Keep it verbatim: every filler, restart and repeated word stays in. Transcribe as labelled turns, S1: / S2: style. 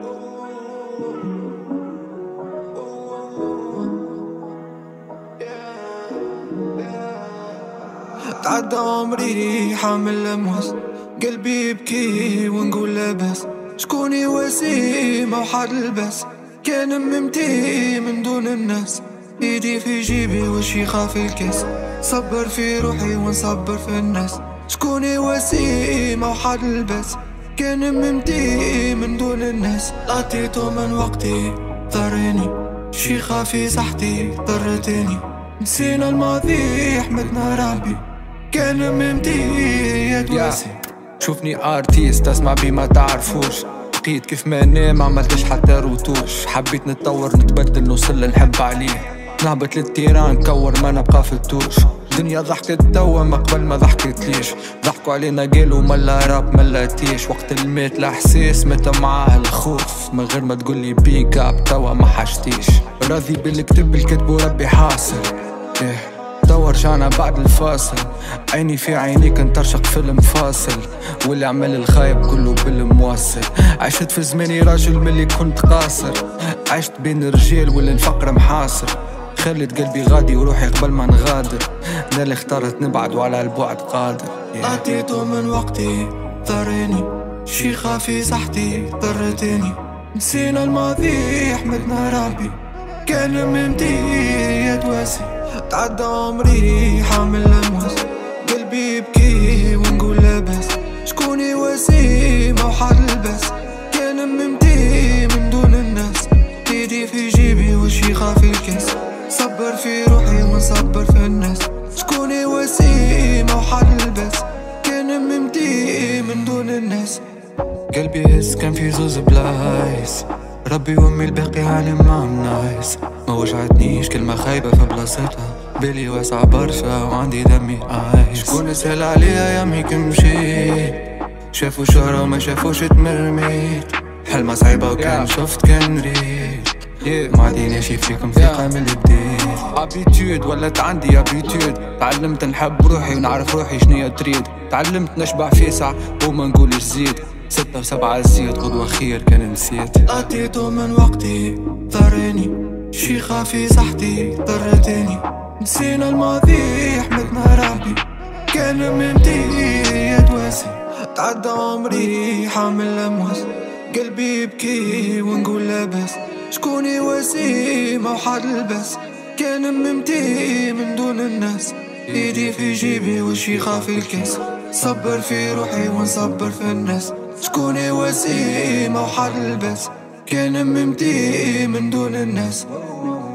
S1: تعدى عمري حامل لموس، قلبي يبكي ونقول لاباس. شكوني وسيم او حد الباس، كان ممتي من دون الناس. ايدي في جيبي وشيخة في الكاس، صبر في روحي ونصبر في الناس. شكوني وسيم او حد الباس، كان ممتي من دون الناس. عطيته من وقتي ضرني، شيخة في صحتي ضرتني. نسينا الماضي حمدنا ربي، كان ممتي يدواسي.
S2: شوفني ارتيست اسمع بي ما تعرفوش، بقيت كيف ما انا ما عملتش حتى روتوش. حبيت نتطور نتبدل نوصل لنحب عليه، نهبط للتيران نكور ما نبقى في التوش. دنيا ضحكت دوما قبل ما ضحكت ليش، ضحكوا علينا قالوا ملا راب ملا تيش. وقت المات الاحساس مات معاه الخوف، من غير ما تقولي بيك اب توا ما حشتيش. راضي بالكتب الكتب وربي حاصل، إيه توا رجعنا بعد الفاصل. عيني في عينيك نترشق فيلم فاصل، واللي عمل الخايب كله بالمواصل. عشت في زماني راجل ملي كنت قاصر، عشت بين الرجال واللي الفقر محاصر. خليت قلبي غادي وروحي قبل ما نغادر، انا اللي اخترت نبعد وعلى البعد قادر.
S1: عطيته من وقتي ضرني، شيخة في صحتي ضرتني. نسينا الماضي حمدنا ربي، كان ممتي يدواسي. تعدى عمري حامل لموس، قلبي يبكي ونقول لاباس. شكوني وسيم او حد الباس، كان ممتي من دون الناس. ايدي في جيبي وشيخة في الكاس، صبر في روحي ونصبر في الناس. شكوني وسيم او حد الباس، كان ممتي من دون الناس. قلبي هز كان في زوز بلايس، ربي وامي الباقي عالم ما نايس. ما وجعتنيش كلمة خايبة في بلاصتها، بالي واسع برشا وعندي دمي عايش. شكون سهل عليها يامي كمشيت، شافوا شهرة وما شافوش تمرميت. حلمة صعيبة وكان شفت كان ريت، ما عديناش فيكم ثقة من البداية. ابيتود ولات عندي ابيتود، تعلمت نحب روحي ونعرف روحي شنيا تريد. تعلمت نشبع في ساعة وما نقولش زيد، ستة وسبعة زيد غدوة خير كان نسيت. عطيته من وقتي ضرني، شيخة في صحتي ضرتني. نسينا الماضي حمدنا ربي، كان ممتي يدواسي. تعدى عمري حامل لموس، قلبي يبكي ونقول لاباس. شكوني وسيم او حد الباس، كان ممتي من دون الناس. ايدي في جيبي وشيخة في الكاس، صبر في روحي ونصبر في الناس. شكوني وسيم او حد الباس، كان ممتي من دون الناس.